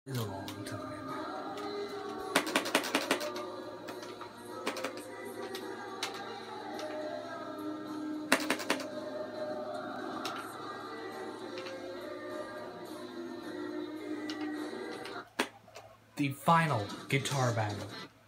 It's a long time. The final guitar battle.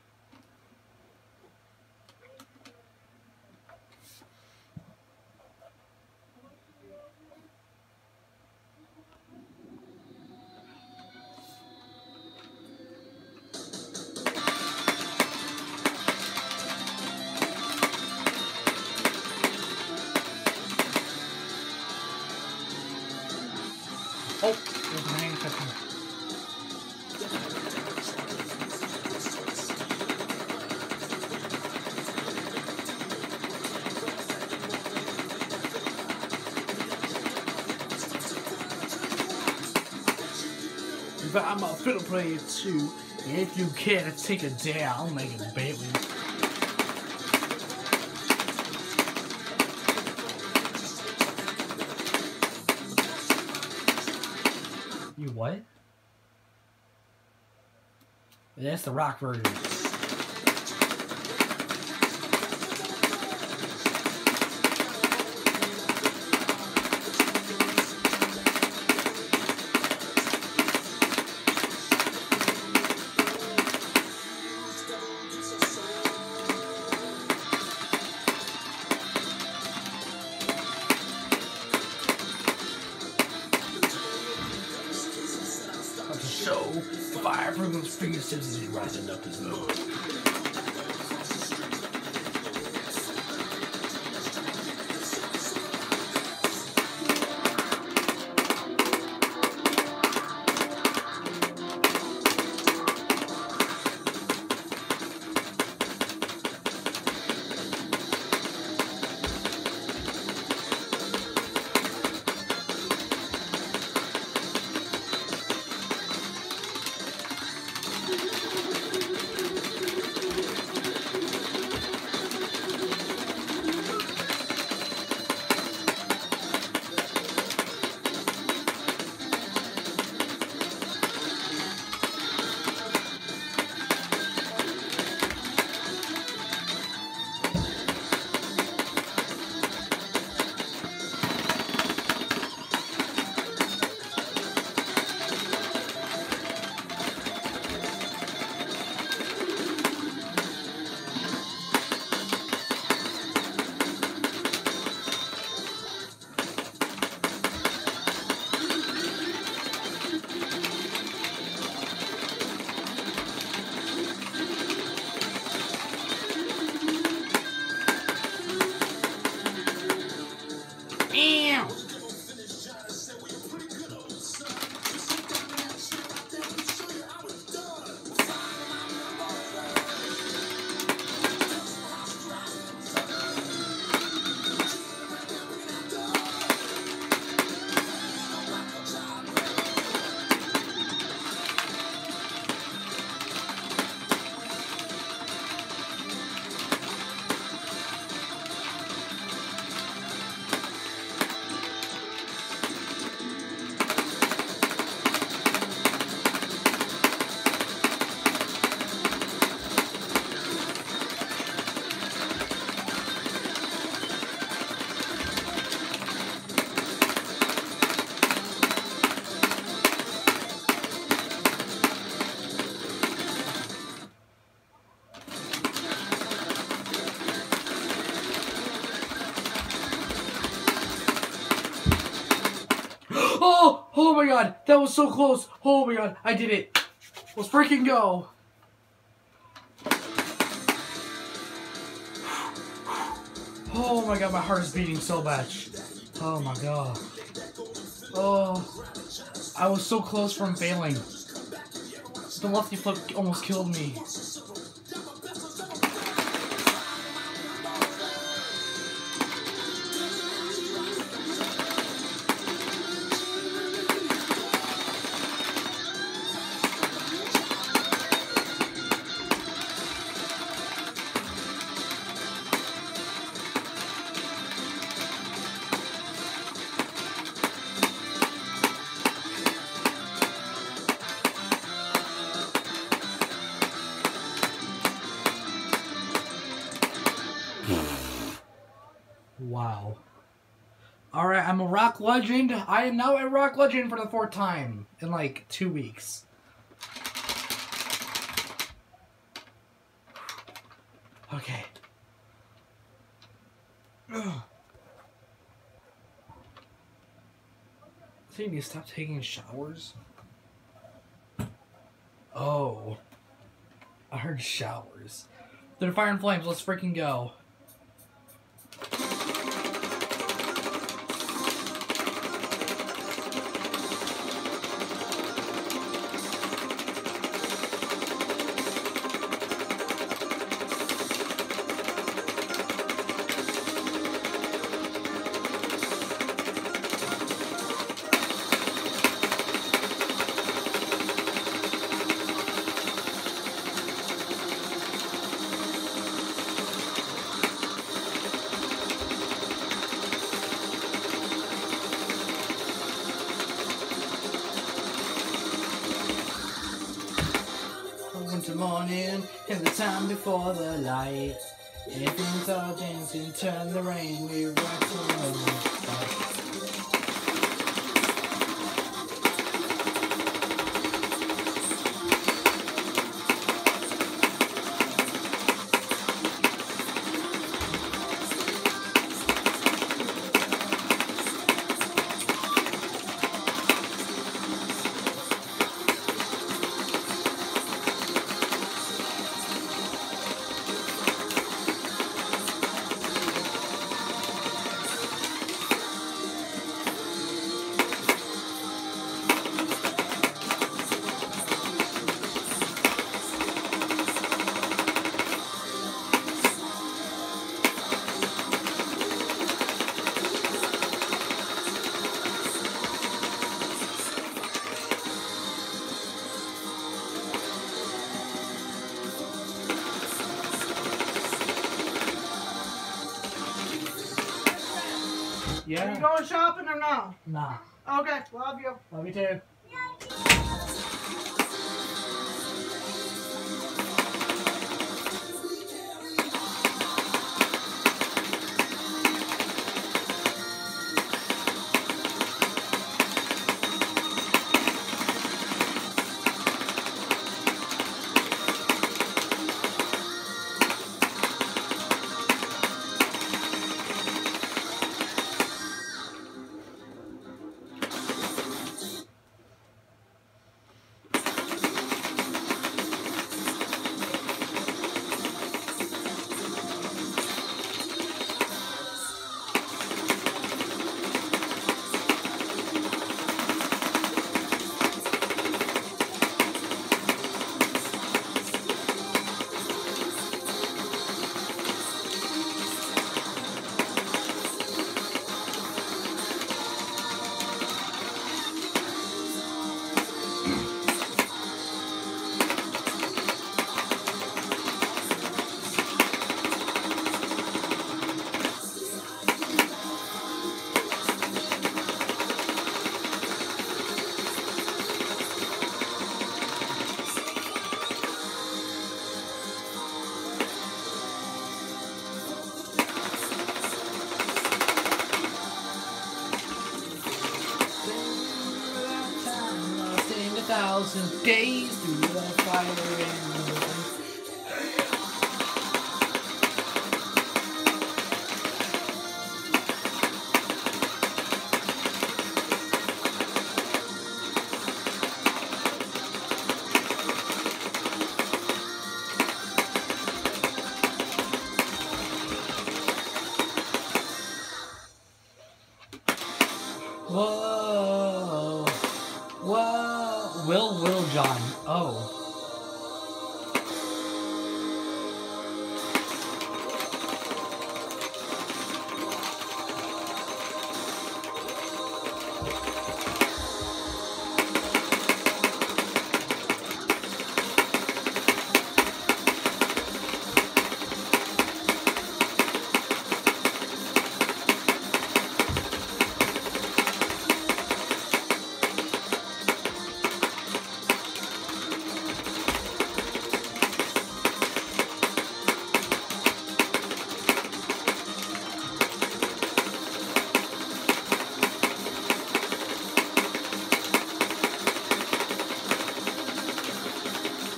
Oh, there's my hand touching. But I'm a fiddle player too. And if you care to take a dare, I'll make a bet with you. You what? That's the rock version. So, the fire from those fingertips is rising up his nose. Oh my god, that was so close. Oh my god, I did it. Let's freaking go. Oh my god, my heart is beating so much. Oh my god. Oh, I was so close from failing. The lefty flip almost killed me. Wow. Alright, I'm a rock legend. I am now a rock legend for the 4th time in like 2 weeks. Okay. Ugh. So you need to stop taking showers? Oh. I heard showers. They're fire and flames. Let's freaking go. Winter morning, and the time before the light. Everything's all dancing, turn the rain, we rock the Yeah. Are you going shopping or no? Nah. Okay, love you. Love you too. Thousand days through the fire and whoa, whoa, Will John, oh.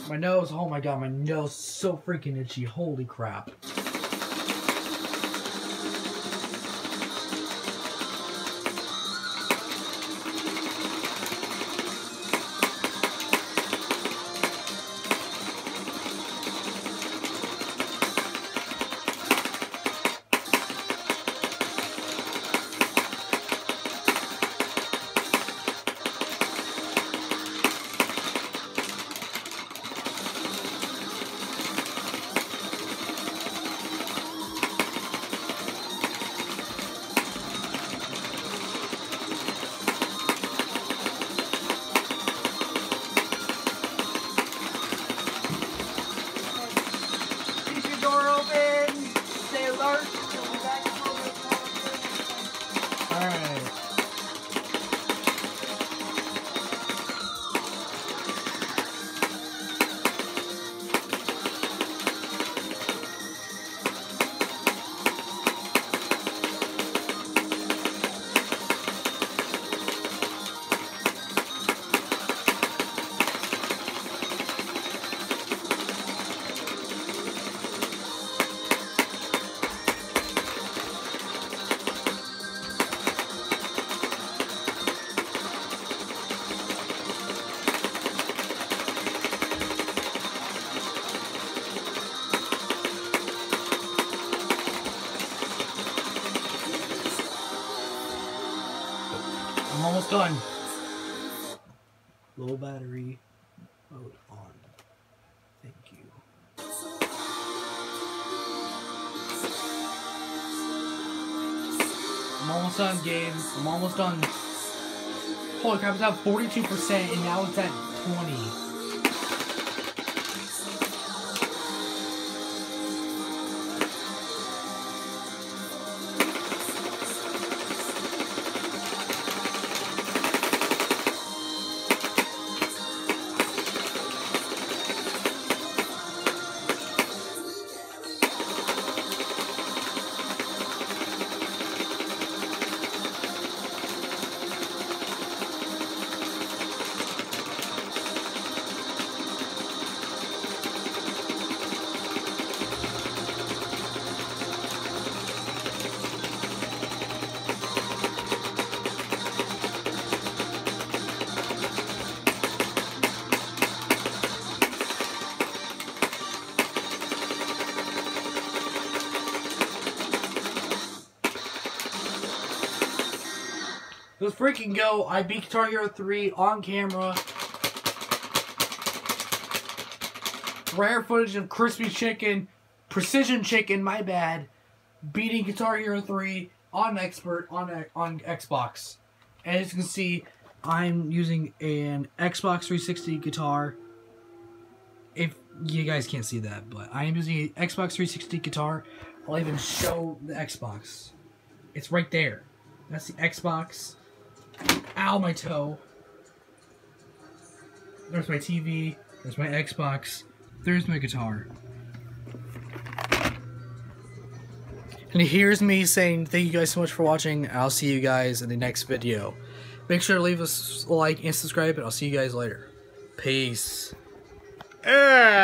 My nose, oh my god, my nose is so freaking itchy. Holy crap. Alright. I'm almost done. Low battery mode on. Thank you. I'm almost done, game. I'm almost done. Holy crap, it's at 42% and now it's at 20. Let's freaking go. I beat Guitar Hero 3 on camera. Rare footage of Crispy Chicken, Precision Chicken, my bad, beating Guitar Hero 3 on Expert on Xbox. As you can see, I'm using an Xbox 360 guitar. If you guys can't see that, but I am using an Xbox 360 guitar. I'll even show the Xbox. It's right there. That's the Xbox. Ow, my toe. There's my TV. There's my Xbox. There's my guitar. And here's me saying thank you guys so much for watching. I'll see you guys in the next video. Make sure to leave us a like and subscribe, and I'll see you guys later. Peace.